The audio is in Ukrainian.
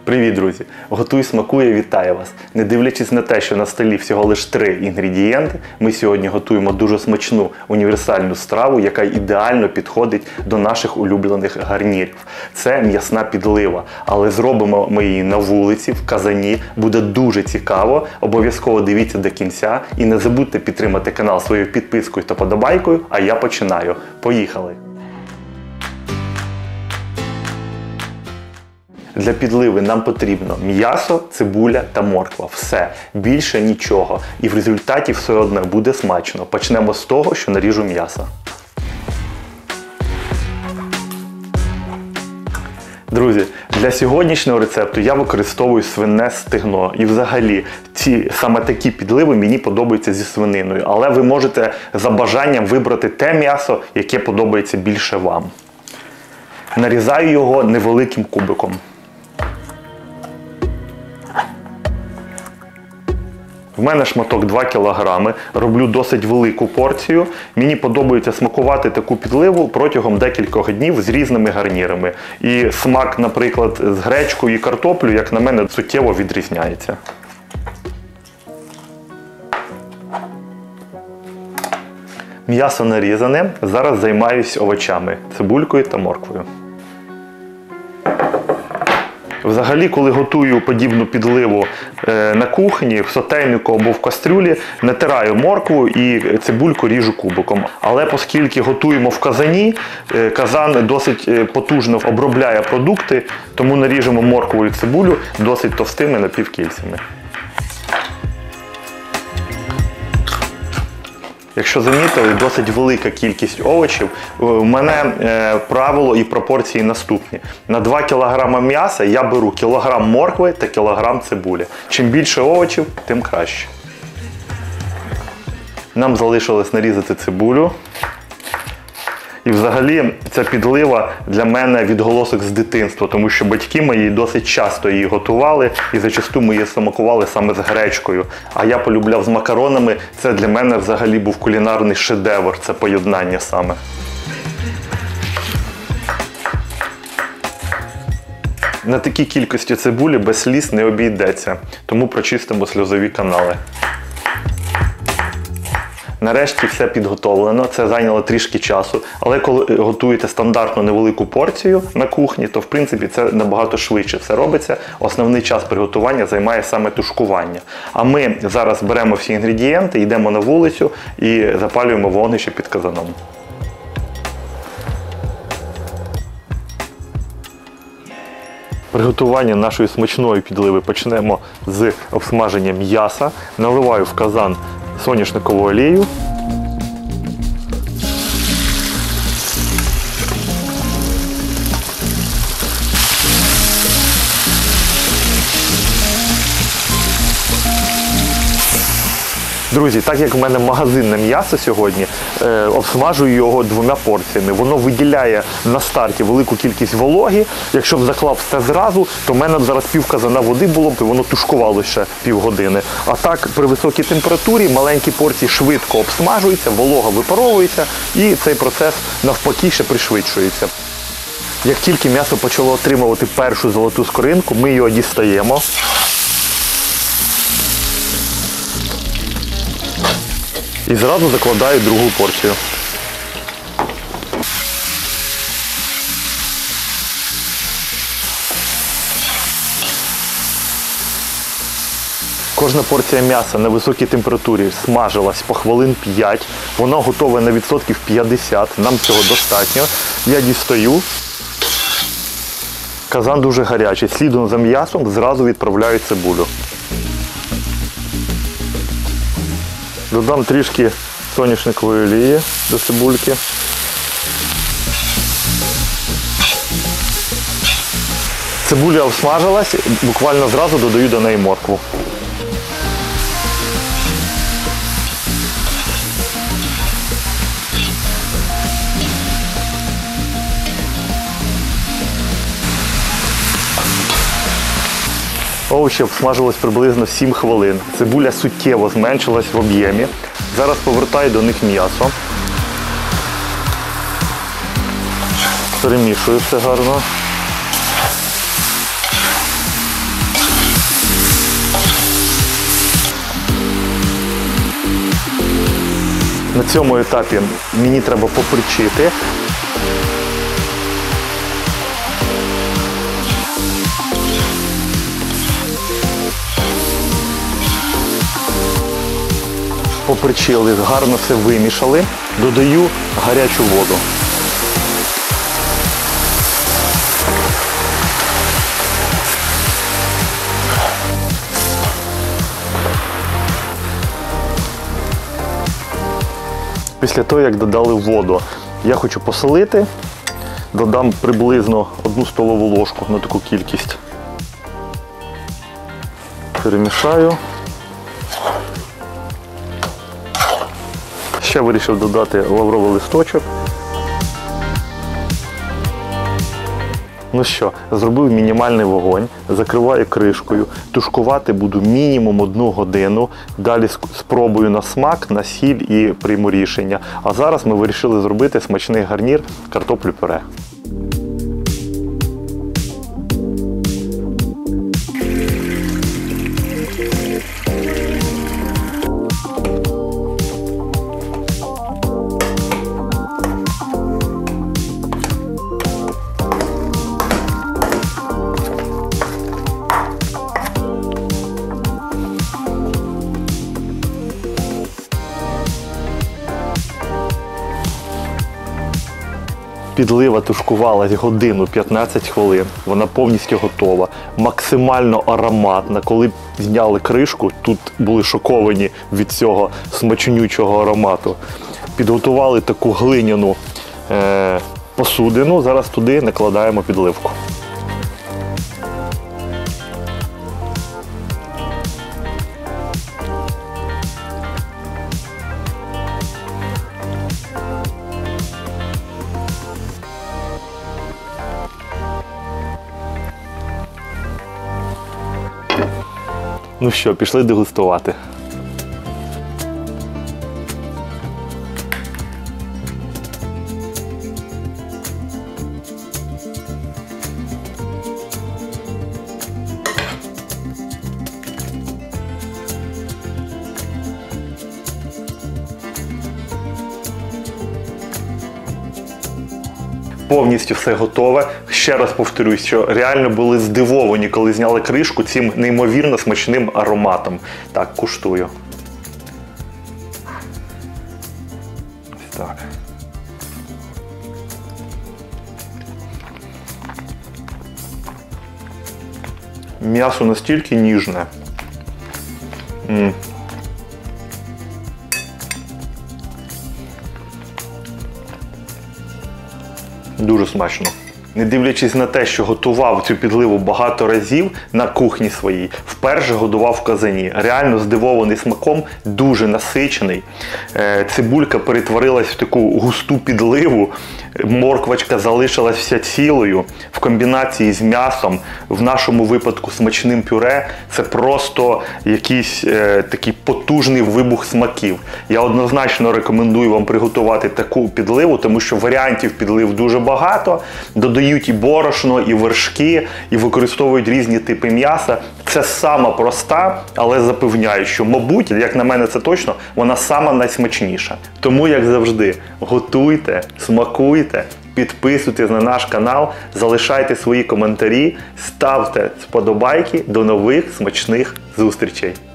Привіт, друзі! Готуй, смакує, вітаю вас! Не дивлячись на те, що на столі всього лише 3 інгредієнти, ми сьогодні готуємо дуже смачну універсальну страву, яка ідеально підходить до наших улюблених гарнірів. Це м'ясна підлива, але зробимо ми її на вулиці, в казані. Буде дуже цікаво, обов'язково дивіться до кінця і не забудьте підтримати канал своєю підпискою та подобайкою, а я починаю. Поїхали! Для підливи нам потрібно м'ясо, цибуля та морква. Все. Більше нічого. І в результаті все одно буде смачно. Почнемо з того, що наріжу м'ясо. Друзі, для сьогоднішнього рецепту я використовую свине стегно. І взагалі, саме такі підливи мені подобаються зі свининою. Але ви можете за бажанням вибрати те м'ясо, яке подобається більше вам. Нарізаю його невеликим кубиком. В мене шматок 2 кг, роблю досить велику порцію. Мені подобається смакувати таку підливу протягом декількох днів з різними гарнірами. І смак, наприклад, з гречкою і картоплею, як на мене, суттєво відрізняється. М'ясо нарізане, зараз займаюсь овочами, цибулькою та морквою. Взагалі, коли готую подібну підливу на кухні, в сотейнику або в кастрюлі, натираю моркву і цибульку ріжу кубиком. Але оскільки готуємо в казані, казан досить потужно обробляє продукти, тому наріжемо моркву і цибулю досить товстими напівкільцями. Якщо замітили, досить велика кількість овочів. У мене правило і пропорції наступні. На 2 кг м'яса я беру кілограм моркви та кілограм цибулі. Чим більше овочів, тим краще. Нам залишилось нарізати цибулю. І взагалі ця підлива для мене відголосок з дитинства, тому що батьки мої досить часто її готували і зачасту ми її смакували саме з гречкою. А я полюбляв з макаронами, це для мене взагалі був кулінарний шедевр, це поєднання саме. На такій кількості цибулі без сліз не обійдеться, тому прочистимо сльозові канали. Нарешті все підготовлено, це зайняло трішки часу, але коли готуєте стандартну невелику порцію на кухні, то в принципі це набагато швидше все робиться. Основний час приготування займає саме тушкування. А ми зараз беремо всі інгредієнти, йдемо на вулицю і запалюємо вогнище під казаном. Приготування нашої смачної підливи почнемо з обсмаження м'яса. Наливаю в казан соняшникову олію. Друзі, так як в мене магазинне м'ясо сьогодні, обсмажую його 2 порціями. Воно виділяє на старті велику кількість вологи. Якщо б заклав все зразу, то в мене б зараз пів казана води було б, і воно тушкувало ще півгодини. А так, при високій температурі маленькі порції швидко обсмажуються, волога випаровується, і цей процес навпаки ще пришвидшується. Як тільки м'ясо почало отримувати першу золоту скоринку, ми його дістаємо. І зразу закладаю другу порцію. Кожна порція м'яса на високій температурі смажилась по хвилин 5. Воно готове на відсотків 50. Нам цього достатньо. Я дістаю. Казан дуже гарячий. Слідом за м'ясом зразу відправляю цибулю. Додам трішки соняшникової олії до цибульки. Цибуля обсмажилась, буквально зразу додаю до неї моркву. Овочі обсмажилось приблизно 7 хвилин. Цибуля суттєво зменшилась в об'ємі. Зараз повертаю до них м'ясо. Перемішую все гарно. На цьому етапі мені треба поперчити. Поперчили, гарно все вимішали, додаю гарячу воду. Після того, як додали воду, я хочу посолити, додам приблизно 1 столову ложку на таку кількість. Перемішаю. Ще вирішив додати лавровий листочок. Ну що, зробив мінімальний вогонь, закриваю кришкою, тушкувати буду мінімум 1 годину, далі спробую на смак, на сіль і прийму рішення. А зараз ми вирішили зробити смачний гарнір картоплю-пюре. Підлива тушкувалась годину 15 хвилин, вона повністю готова, максимально ароматна. Коли зняли кришку, тут були шоковані від цього смачнючого аромату. Підготували таку глиняну посудину, зараз туди накладаємо підливку. Ну що, пішли дегустувати. Повністю все готове. Ще раз повторюсь, що реально були здивовані, коли зняли кришку цим неймовірно смачним ароматом. Так, куштую. Ось так. М'ясо настільки ніжне. Дуже смачно. Не дивлячись на те, що готував цю підливу багато разів на кухні своїй, вперше готував в казані. Реально здивований смаком, дуже насичений. Цибулька перетворилась в таку густу підливу, морквочка залишилась вся цілою. В комбінації з м'ясом, в нашому випадку смачним пюре, це просто якийсь такий потужний вибух смаків. Я однозначно рекомендую вам приготувати таку підливу, тому що варіантів підлив дуже багато. Додають і борошно, і вершки, і використовують різні типи м'яса. Це сама проста, але запевняю, що, мабуть, як на мене це точно, вона сама найсмачніша. Тому, як завжди, готуйте, смакуйте, підписуйтесь на наш канал, залишайте свої коментарі, ставте вподобайки. До нових смачних зустрічей!